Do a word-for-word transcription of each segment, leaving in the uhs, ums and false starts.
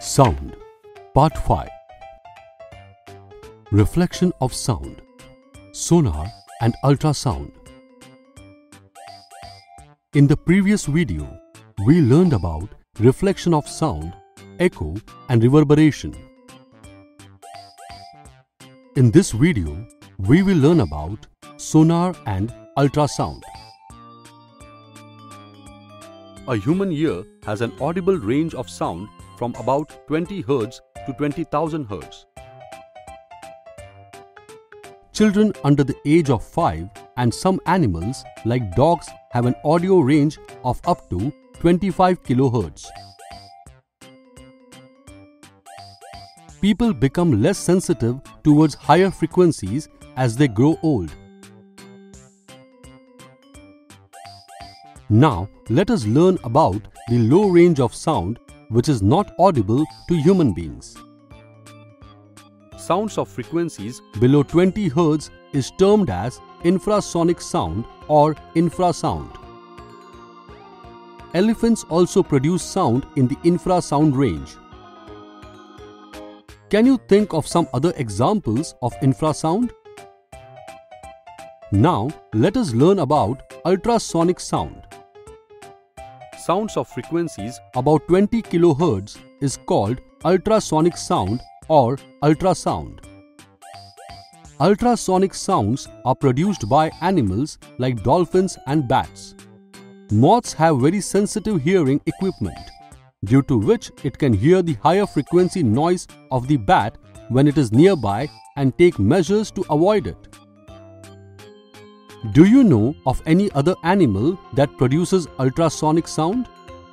Sound, Part five. Reflection of sound, sonar and ultrasound. In the previous video, we learned about reflection of sound, echo and reverberation. In this video, we will learn about sonar and ultrasound. A human ear has an audible range of sound from about twenty hertz to twenty thousand hertz. Children under the age of five and some animals like dogs have an audio range of up to twenty-five kilohertz. People become less sensitive towards higher frequencies as they grow old. Now, let us learn about the low range of sound which is not audible to human beings. Sounds of frequencies below twenty hertz is termed as infrasonic sound or infrasound. Elephants also produce sound in the infrasound range. Can you think of some other examples of infrasound? Now, let us learn about ultrasonic sound. Sounds of frequencies about twenty kilohertz is called ultrasonic sound or ultrasound. Ultrasonic sounds are produced by animals like dolphins and bats. Moths have very sensitive hearing equipment, due to which it can hear the higher frequency noise of the bat when it is nearby and take measures to avoid it. Do you know of any other animal that produces ultrasonic sound?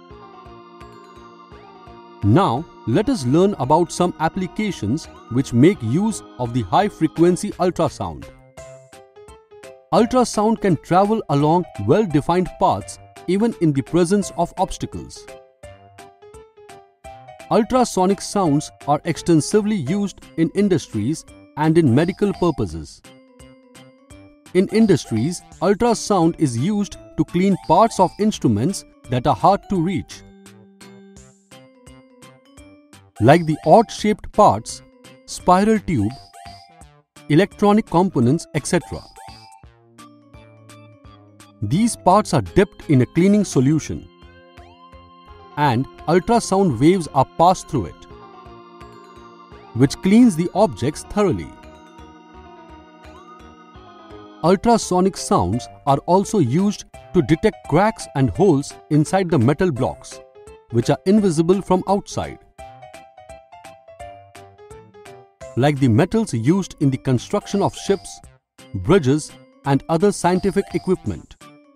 Now, let us learn about some applications which make use of the high-frequency ultrasound. Ultrasound can travel along well-defined paths even in the presence of obstacles. Ultrasonic sounds are extensively used in industries and in medical purposes. In industries, ultrasound is used to clean parts of instruments that are hard to reach, like the odd-shaped parts, spiral tube, electronic components, et cetera. These parts are dipped in a cleaning solution, and ultrasound waves are passed through it, which cleans the objects thoroughly. Ultrasonic sounds are also used to detect cracks and holes inside the metal blocks, which are invisible from outside, like the metals used in the construction of ships, bridges, and other scientific equipment.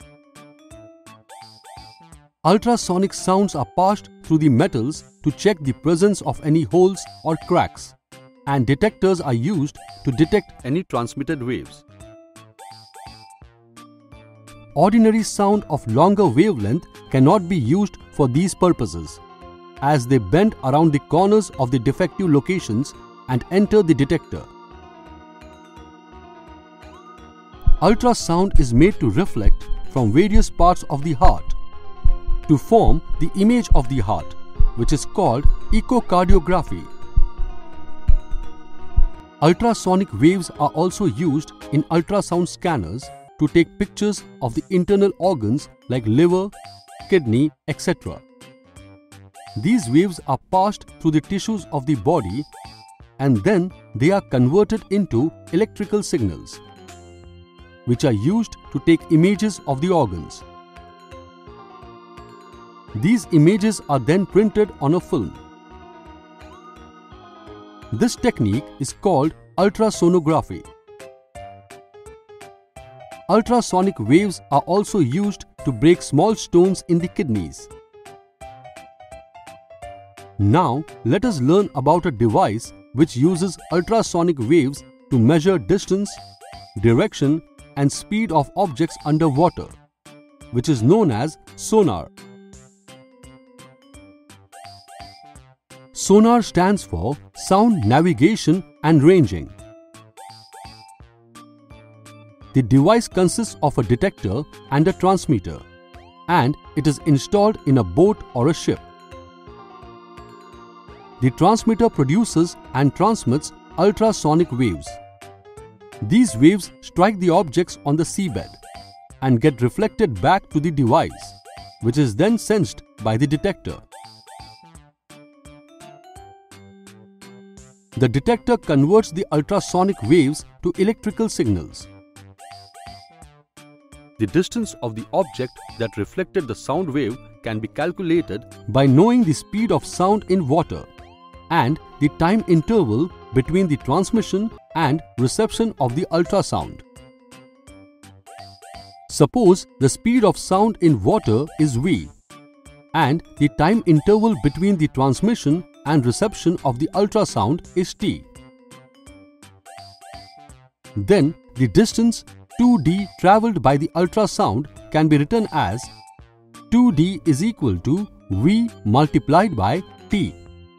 Ultrasonic sounds are passed through the metals to check the presence of any holes or cracks, and detectors are used to detect any transmitted waves. Ordinary sound of longer wavelength cannot be used for these purposes, as they bend around the corners of the defective locations and enter the detector. Ultrasound is made to reflect from various parts of the heart to form the image of the heart, which is called echocardiography. Ultrasonic waves are also used in ultrasound scanners to take pictures of the internal organs like liver, kidney, et cetera. These waves are passed through the tissues of the body and then they are converted into electrical signals, which are used to take images of the organs. These images are then printed on a film. This technique is called ultrasonography. Ultrasonic waves are also used to break small stones in the kidneys. Now, let us learn about a device which uses ultrasonic waves to measure distance, direction, and speed of objects underwater, which is known as sonar. Sonar stands for Sound Navigation and Ranging. The device consists of a detector and a transmitter, and it is installed in a boat or a ship. the transmitter produces and transmits ultrasonic waves. These waves strike the objects on the seabed and get reflected back to the device, which is then sensed by the detector. The detector converts the ultrasonic waves to electrical signals. The distance of the object that reflected the sound wave can be calculated by knowing the speed of sound in water and the time interval between the transmission and reception of the ultrasound. Suppose the speed of sound in water is v and the time interval between the transmission and reception of the ultrasound is t. Then the distance two d travelled by the ultrasound can be written as two d is equal to v multiplied by t.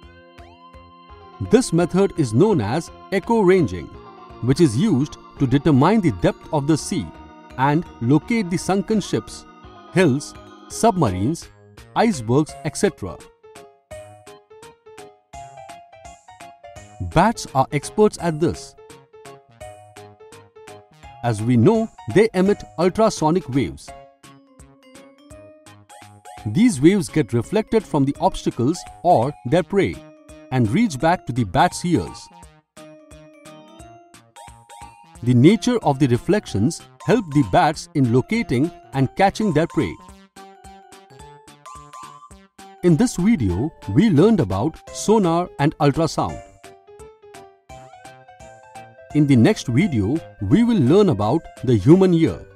This method is known as echo ranging, which is used to determine the depth of the sea and locate the sunken ships, hills, submarines, icebergs, et cetera. Bats are experts at this. As we know, they emit ultrasonic waves. These waves get reflected from the obstacles or their prey and reach back to the bat's ears. The nature of the reflections help the bats in locating and catching their prey. In this video, we learned about sonar and ultrasound. In the next video, we will learn about the human ear.